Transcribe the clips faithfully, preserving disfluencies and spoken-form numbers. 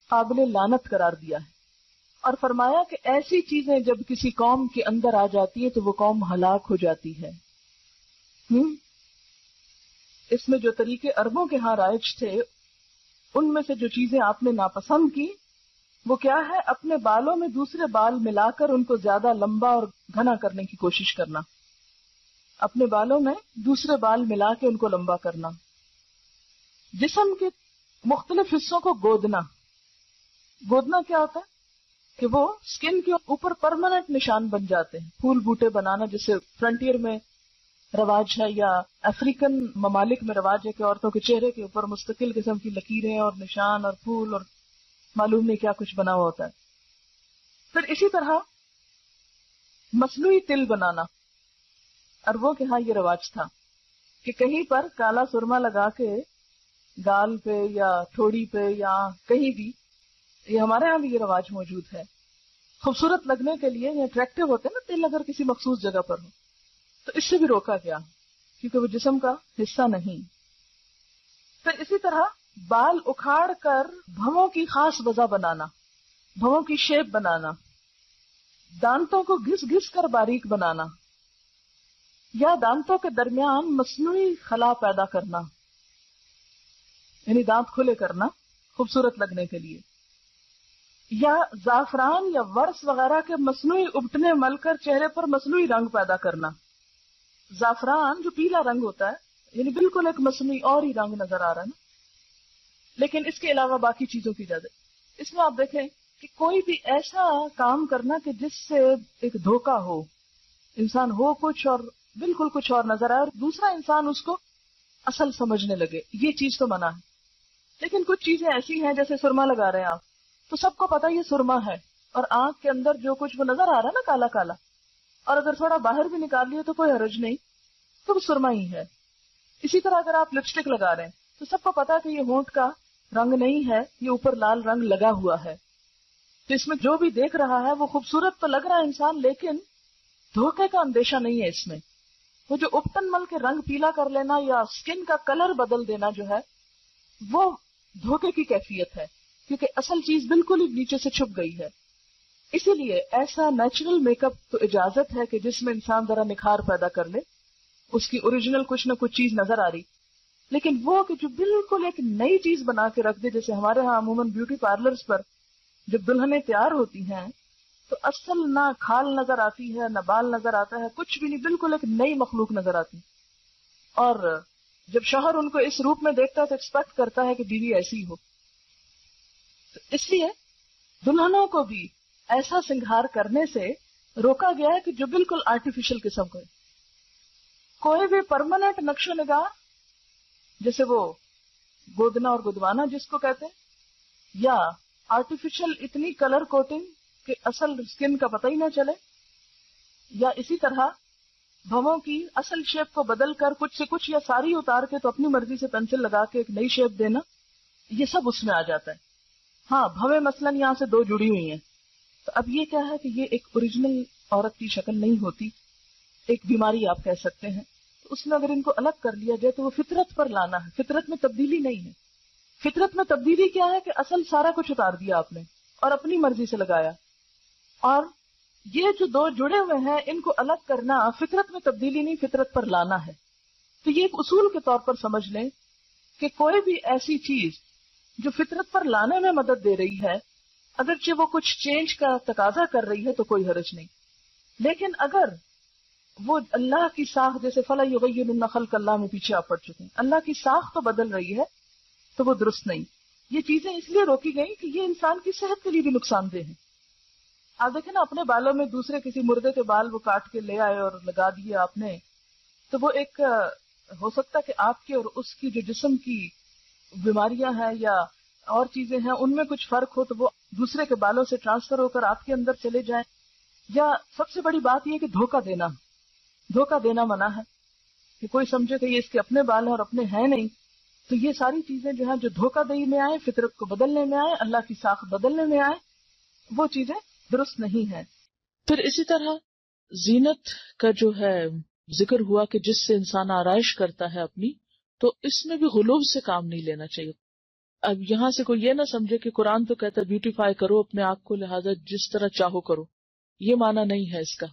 قابل لعنت قرار دیا ہے، اور فرمایا کہ ایسی چیزیں جب کسی قوم کے اندر آ جاتی ہیں تو وہ قوم ہلاک ہو جاتی ہے۔ ہم اس میں جو طریقے عربوں کے ہاں رائج تھے، ان میں سے جو چیزیں آپ نے ناپسند کی وہ کیا ہے؟ اپنے بالوں میں دوسرے بال ملا کر ان کو زیادہ لمبا اور گھنا کرنے کی کوشش کرنا، اپنے بالوں میں دوسرے بال ملا کے ان کو لمبا کرنا، جسم کے مختلف حصوں کو گودنا۔ گودنا کیا ہوتا ہے کہ وہ سکن کے اوپر پرماننٹ نشان بن جاتے ہیں، پھول بوٹے بنانا جسے فرنٹیئر میں رواج ہے یا افریقن ممالک میں رواج ہے کہ عورتوں کے چہرے کے اوپر مستقل قسم کی لکیریں اور نشان اور پھول اور معلوم نہیں کیا کچھ بنا ہوا ہوتا ہے۔ پھر اسی طرح مصنوعی تل بنانا، عربوں کے ہاں یہ رواج تھا کہ کہیں پر کالا سرما لگا کے گال پہ یا ٹھوڑی پہ یا کہیں بھی، یہ ہمارے ہاں بھی یہ رواج موجود ہے، خوبصورت لگنے کے لیے، اٹریکٹیو ہوتے ہیں نا تل اگر کسی مخصوص جگہ پر ہو، تو اس سے بھی روکا گیا کیونکہ وہ جسم کا حصہ نہیں۔ پھر اسی طرح بال اکھاڑ کر بھووں کی خاص وضع بنانا، بھووں کی شیپ بنانا، دانتوں کو گھس گھس کر باریک بنانا، یا دانتوں کے درمیان مصنوعی خلا پیدا کرنا، یعنی دانت کھلے کرنا خوبصورت لگنے کے لیے، یا زعفران یا ورس وغیرہ کے مصنوعی ابٹنے مل کر چہرے پر مصنوعی رنگ پیدا کرنا۔ زعفران جو پیلا رنگ ہوتا ہے یعنی بالکل ایک مصنوعی اور ہی رنگ نظر آ رہا ہے نا، لیکن اس کے علاوہ باقی چیزوں کی اجازت۔ اس میں آپ دیکھیں کہ کوئی بھی ایسا کام کرنا کہ جس سے ایک دھوکہ ہو، انسان ہو کچھ اور بالکل کچھ اور نظر آئے اور دوسرا انسان اس کو اصل سمجھنے لگے، یہ چیز تو منع ہے۔ لیکن کچھ چیزیں ایسی ہیں جیسے سرما لگا رہے ہیں آپ، تو سب کو پتا یہ سرما ہے، اور آنکھ کے اندر جو کچھ وہ نظر آ رہا ہے نا کالا کالا، اور اگر تھوڑا باہر بھی نکال لیے تو کوئی حرج نہیں، تو وہ سرما ہی ہے۔ اسی طرح اگر آپ لپسٹک لگا رہے ہیں تو سب کو پتا کہ یہ ہونٹ کا رنگ نہیں ہے، یہ اوپر لال رنگ لگا ہوا ہے، تو اس میں جو بھی دیکھ رہا ہے وہ خوبصورت تو لگ رہا ہے انسان، لیکن دھوکے کا اندیشہ نہیں ہے اس میں۔ وہ جو اپٹن مل کے رنگ پیلا کر لینا یا سکن کا کلر بدل دینا جو ہے وہ دھوکے کی کیفیت ہے، کیونکہ اصل چیز بالکل ہی نیچے سے چھپ گئی ہے۔ اسی لیے ایسا نیچرل میک اپ تو اجازت ہے کہ جس میں انسان ذرا نکھار پیدا کر لے، اس کی اوریجنل کچھ نہ کچھ چیز نظر آ رہی، لیکن وہ کہ جو بالکل ایک نئی چیز بنا کے رکھ دے، جیسے ہمارے ہاں عموماً بیوٹی پارلرز پر جب دلہنیں تیار ہوتی ہیں تو اصل نہ کھال نظر آتی ہے نہ بال نظر آتا ہے، کچھ بھی نہیں، بالکل ایک نئی مخلوق نظر آتی، اور جب شوہر ان کو اس روپ میں دیکھتا ہے تو ایکسپیکٹ کرتا ہے کہ بیوی ایسی ہو۔ تو اس لیے دلہنوں کو بھی ایسا سنگھار کرنے سے روکا گیا ہے کہ جو بالکل آرٹیفیشل قسم کا ہے۔ کوئی بھی پرماننٹ نقش و نگار جیسے وہ گودنا اور گدوانا جس کو کہتے ہیں، یا آرٹیفیشل اتنی کلر کوٹنگ کہ اصل سکن کا پتہ ہی نہ چلے، یا اسی طرح بھووں کی اصل شیپ کو بدل کر کچھ سے کچھ یا ساری اتار کے تو اپنی مرضی سے پینسل لگا کے ایک نئی شیپ دینا، یہ سب اس میں آ جاتا ہے۔ ہاں بھویں مثلاً یہاں سے دو جڑی ہوئی ہیں، تو اب یہ کیا ہے کہ یہ ایک اوریجنل عورت کی شکل نہیں ہوتی، ایک بیماری آپ کہہ سکتے ہیں، تو اس میں اگر ان کو الگ کر لیا جائے تو وہ فطرت پر لانا ہے، فطرت میں تبدیلی نہیں ہے۔ فطرت میں تبدیلی کیا ہے کہ اصل سارا کچھ اتار دیا آپ نے اور اپنی مرضی سے لگایا، اور یہ جو دو جڑے ہوئے ہیں ان کو الگ کرنا فطرت میں تبدیلی نہیں، فطرت پر لانا ہے۔ تو یہ ایک اصول کے طور پر سمجھ لیں کہ کوئی بھی ایسی چیز جو فطرت پر لانے میں مدد دے رہی ہے، اگرچہ وہ کچھ چینج کا تقاضا کر رہی ہے تو کوئی حرج نہیں، لیکن اگر وہ اللہ کی ساخت، جیسے فَلَا يُغَيِّرُنَّ خَلْقَ اللَّهِ میں پیچھے آپ پڑ چکے ہیں، اللہ کی ساخت تو بدل رہی ہے تو وہ درست نہیں۔ یہ چیزیں اس لیے روکی گئی کہ یہ انسان کی صحت کے لیے بھی نقصان دہ ہیں۔ آپ دیکھیں نا اپنے بالوں میں دوسرے کسی مردے کے بال وہ کاٹ کے لے آئے اور لگا دیے آپ نے، تو وہ ایک ہو سکتا کہ آپ کے اور اس کی جو جسم کی بیماریاں ہیں یا اور چیزیں ہیں ان میں کچھ فرق ہو تو وہ دوسرے کے بالوں سے ٹرانسفر ہو کر آپ کے اندر چلے جائیں، یا سب سے بڑی بات یہ کہ دھوکہ دینا، دھوکہ دینا منع ہے، کہ کوئی سمجھے کہ یہ اس کے اپنے بال ہیں اور اپنے ہیں نہیں۔ تو یہ ساری چیزیں جو ہیں جو دھوکہ دہی میں آئے، فطرت کو بدلنے میں آئے، اللہ کی ساخت بدلنے میں آئے، وہ چیزیں درست نہیں ہیں۔ پھر اسی طرح زینت کا جو ہے ذکر ہوا کہ جس سے انسان آرائش کرتا ہے اپنی، تو اس میں بھی غلو سے کام نہیں لینا چاہیے۔ اب یہاں سے کوئی یہ نہ سمجھے کہ قرآن تو کہتا ہے بیوٹیفائی کرو اپنے آپ کو، لہذا جس طرح چاہو کرو، یہ معنی نہیں ہے اس کا،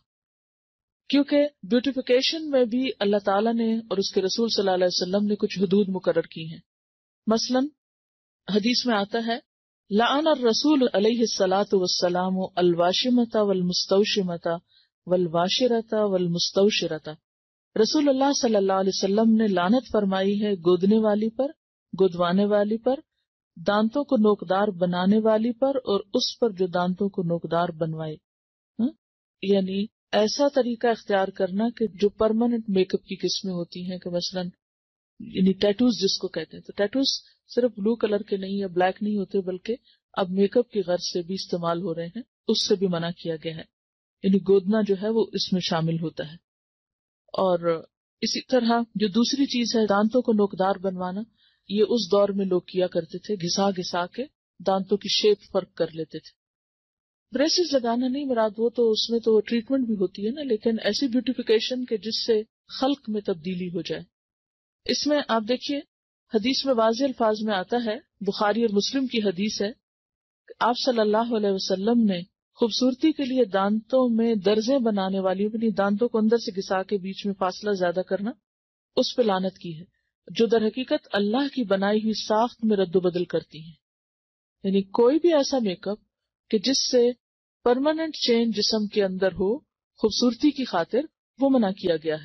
کیونکہ بیوٹیفیکیشن میں بھی اللہ تعالیٰ نے اور اس کے رسول صلی اللہ علیہ وسلم نے کچھ حدود مقرر کی ہیں. مثلا حدیث میں آتا ہے لعن الرسول علیہ الصلاۃ والسلام الواشمۃ والمستوشمۃ والواشرۃ والمستوشرۃ، رسول اللہ صلی اللہ علیہ وسلم نے لعنت فرمائی ہے گودنے والی پر، گودوانے والی پر، دانتوں کو نوکدار بنانے والی پر، اور اس پر جو دانتوں کو نوکدار بنوائے. ہاں؟ یعنی ایسا طریقہ اختیار کرنا کہ جو پرماننٹ میک اپ کی قسمیں ہوتی ہیں، کہ مثلاً یعنی ٹیٹوز جس کو کہتے ہیں، تو ٹیٹوز صرف بلو کلر کے نہیں یا بلیک نہیں ہوتے، بلکہ اب میک اپ کی غرض سے بھی استعمال ہو رہے ہیں، اس سے بھی منع کیا گیا ہے. یعنی گودنا جو ہے وہ اس میں شامل ہوتا ہے. اور اسی طرح جو دوسری چیز ہے دانتوں کو نوکدار بنوانا، یہ اس دور میں لوگ کیا کرتے تھے، گھسا گھسا کے دانتوں کی شیپ فرق کر لیتے تھے. بریسز لگانا نہیں مراد، وہ تو اس میں تو ٹریٹمنٹ بھی ہوتی ہے نا، لیکن ایسی بیوٹیفیکیشن کہ جس سے خلق میں تبدیلی ہو جائے. اس میں آپ دیکھیے حدیث میں واضح الفاظ میں آتا ہے، بخاری اور مسلم کی حدیث ہے، آپ صلی اللہ علیہ وسلم نے خوبصورتی کے لیے دانتوں میں درزیں بنانے والی، یعنی دانتوں کو اندر سے گھسا کے بیچ میں فاصلہ زیادہ کرنا، اس پہ لعنت کی ہے، جو در حقیقت اللہ کی بنائی ہوئی ساخت میں رد و بدل کرتی ہیں. یعنی کوئی بھی ایسا میک اپ کہ جس سے پرماننٹ چینج جسم کے اندر ہو خوبصورتی کی خاطر، وہ منع کیا گیا ہے.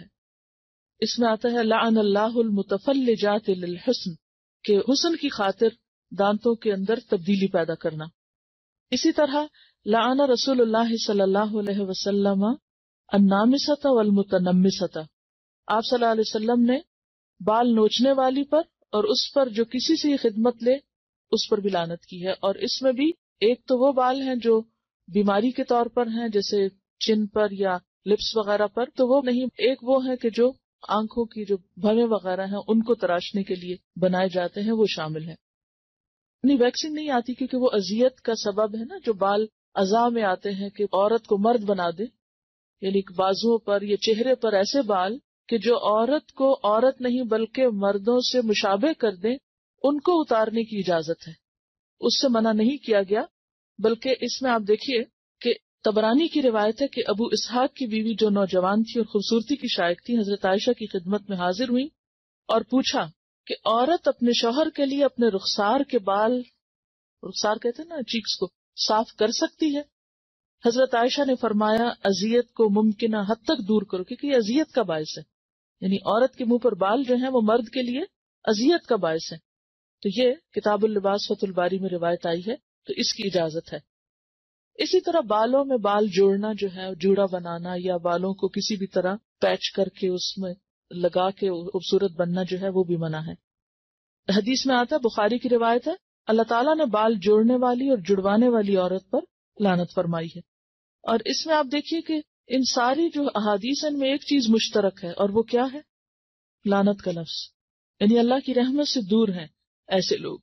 اس میں آتا ہے لعن اللہ المتفلجات للحسن، کہ حسن کی خاطر دانتوں کے اندر تبدیلی پیدا کرنا. اسی طرح لعن رسول اللہ صلی اللہ علیہ وسلم النامست والمتنمست، آپ صلی اللہ علیہ وسلم نے بال نوچنے والی پر اور اس پر جو کسی سے خدمت لے اس پر بھی لعنت کی ہے. اور اس میں بھی ایک تو وہ بال ہیں جو بیماری کے طور پر ہیں، جیسے چن پر یا لپس وغیرہ پر، تو وہ نہیں، ایک وہ ہے کہ جو آنکھوں کی جو بھویں وغیرہ ہیں ان کو تراشنے کے لیے بنائے جاتے ہیں، وہ شامل ہیں. نہیں ویکسنگ نہیں آتی کیونکہ وہ اذیت کا سبب ہے نا، جو بال اعضاء میں آتے ہیں کہ عورت کو مرد بنا دے، یعنی بازوؤں پر یا چہرے پر ایسے بال کہ جو عورت کو عورت نہیں بلکہ مردوں سے مشابہ کر دیں، ان کو اتارنے کی اجازت ہے، اس سے منع نہیں کیا گیا. بلکہ اس میں آپ دیکھیے کہ طبرانی کی روایت ہے کہ ابو اسحاق کی بیوی جو نوجوان تھی اور خوبصورتی کی شائق تھی، حضرت عائشہ کی خدمت میں حاضر ہوئی اور پوچھا کہ عورت اپنے شوہر کے لیے اپنے رخسار کے بال، رخسار کہتے ہیں نا چیکس کو، صاف کر سکتی ہے؟ حضرت عائشہ نے فرمایا اذیت کو ممکنہ حد تک دور کرو، کیونکہ یہ اذیت کا باعث ہے. یعنی عورت کے منہ پر بال جو ہیں وہ مرد کے لیے اذیت کا باعث ہے. تو یہ کتاب اللباس فتح الباری میں روایت آئی ہے، تو اس کی اجازت ہے. اسی طرح بالوں میں بال جوڑنا جو ہے، جوڑا بنانا یا بالوں کو کسی بھی طرح پیچ کر کے اس میں لگا کے خوبصورت بننا جو ہے وہ بھی منع ہے. حدیث میں آتا ہے، بخاری کی روایت ہے، اللہ تعالیٰ نے بال جوڑنے والی اور جڑوانے والی عورت پر لعنت فرمائی ہے. اور اس میں آپ دیکھیے کہ ان ساری جو احادیث ان میں ایک چیز مشترک ہے، اور وہ کیا ہے؟ لعنت کا لفظ. یعنی اللہ کی رحمت سے دور ہیں ایسے لوگ.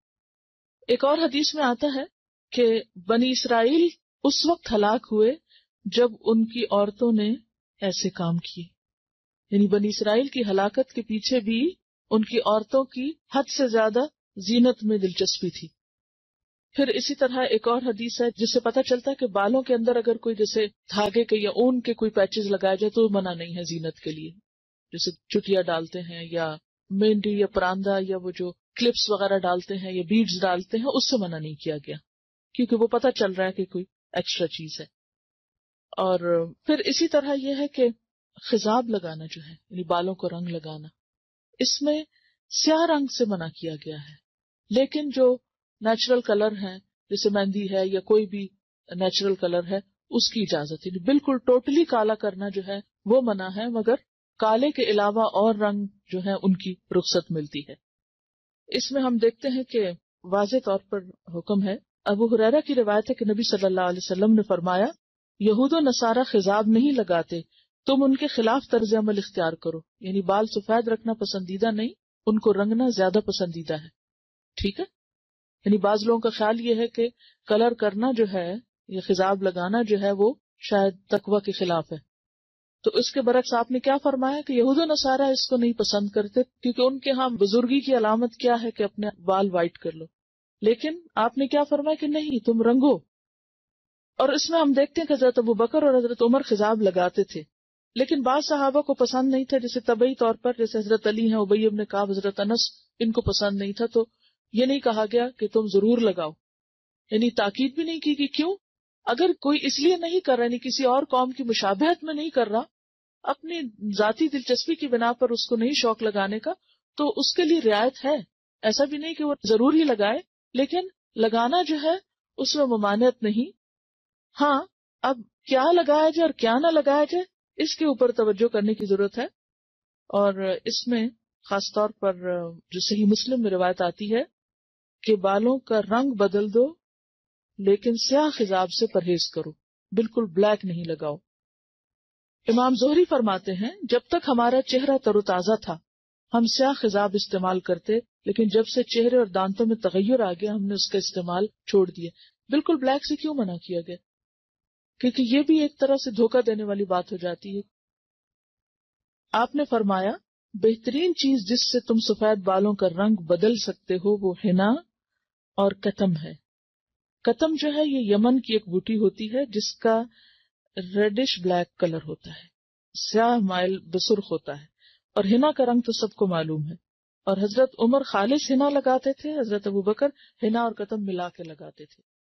ایک اور حدیث میں آتا ہے کہ بنی اسرائیل اس وقت ہلاک ہوئے جب ان کی عورتوں نے ایسے کام کیے. یعنی بنی اسرائیل کی ہلاکت کے پیچھے بھی ان کی عورتوں کی حد سے زیادہ زینت میں دلچسپی تھی. پھر اسی طرح ایک اور حدیث ہے جس سے پتہ چلتا ہے کہ بالوں کے اندر اگر کوئی جیسے دھاگے کے یا اون کے کوئی پیچز لگائے جائے تو منع نہیں ہے زینت کے لیے، جیسے چٹیا ڈالتے ہیں یا مہندی یا پراندہ یا وہ جو کلپس وغیرہ ڈالتے ہیں یا بیڈز ڈالتے ہیں، اس سے منع نہیں کیا گیا کیونکہ وہ پتہ چل رہا ہے کہ کوئی ایکسٹرا چیز ہے. اور پھر اسی طرح یہ ہے کہ خضاب لگانا جو ہے، یعنی بالوں کو رنگ لگانا، اس میں سیاہ رنگ سے منع کیا گیا ہے. لیکن جو نیچرل کلر ہے جیسے مہندی ہے یا کوئی بھی نیچرل کلر ہے اس کی اجازت ہے. بالکل ٹوٹلی کالا کرنا جو ہے وہ منع ہے، مگر کالے کے علاوہ اور رنگ جو ہے ان کی رخصت ملتی ہے. اس میں ہم دیکھتے ہیں کہ واضح طور پر حکم ہے. ابو ہریرہ کی روایت ہے کہ نبی صلی اللہ علیہ وسلم نے فرمایا یہود و نصارہ خضاب نہیں لگاتے، تم ان کے خلاف طرز عمل اختیار کرو. یعنی بال سفید رکھنا پسندیدہ نہیں، ان کو رنگنا زیادہ پسندیدہ ہے. ٹھیک ہے. یعنی بعض لوگوں کا خیال یہ ہے کہ کلر کرنا جو ہے یا خضاب لگانا جو ہے وہ شاید تقوی کے خلاف ہے. تو اس کے برعکس آپ نے کیا فرمایا کہ یہود و نصارہ اس کو نہیں پسند کرتے، کیونکہ ان کے ہاں بزرگی کی علامت کیا ہے کہ اپنے بال وائٹ کر لو، لیکن آپ نے کیا فرمایا کہ نہیں، تم رنگو۔ اور اس میں ہم دیکھتے ہیں کہ حضرت ابو بکر اور حضرت عمر خضاب لگاتے تھے، لیکن بعض صحابہ کو پسند نہیں تھا، جیسے طبعی طور پر جیسے حضرت علی ہیں، ابی بن کعب، حضرت انس، ان کو پسند نہیں تھا، تو یہ نہیں کہا گیا کہ تم ضرور لگاؤ، یعنی تاکید بھی نہیں کی کہ کیوں، اگر کوئی اس لیے نہیں کر رہا، یعنی کسی اور قوم کی مشابہت میں نہیں کر رہا، اپنی ذاتی دلچسپی کی بنا پر اس کو نہیں شوق لگانے کا، تو اس کے لیے رعایت ہے، ایسا بھی نہیں کہ وہ ضرور ہی لگائے، لیکن لگانا جو ہے اس میں ممانعت نہیں۔ ہاں، اب کیا لگایا جائے اور کیا نہ لگایا جائے اس کے اوپر توجہ کرنے کی ضرورت ہے، اور اس میں خاص طور پر جو صحیح مسلم میں روایت آتی ہے کہ بالوں کا رنگ بدل دو لیکن سیاہ خضاب سے پرہیز کرو، بالکل بلیک نہیں لگاؤ۔ امام زہری فرماتے ہیں جب تک ہمارا چہرہ تر و تازہ تھا ہم سیاہ خضاب استعمال کرتے، لیکن جب سے چہرے اور دانتوں میں تغیر آ گیا ہم نے اس کا استعمال چھوڑ دیا۔ بالکل بلیک سے کیوں منع کیا گیا؟ کیونکہ یہ بھی ایک طرح سے دھوکہ دینے والی بات ہو جاتی ہے۔ آپ نے فرمایا بہترین چیز جس سے تم سفید بالوں کا رنگ بدل سکتے ہو وہ حنا اور کتم ہے۔ کتم جو ہے یہ یمن کی ایک بوٹی ہوتی ہے جس کا ریڈش بلیک کلر ہوتا ہے، سیاہ مائل بسرخ ہوتا ہے، اور حنا کا رنگ تو سب کو معلوم ہے، اور حضرت عمر خالص حنا لگاتے تھے، حضرت ابو بکر حنا اور کتم ملا کے لگاتے تھے۔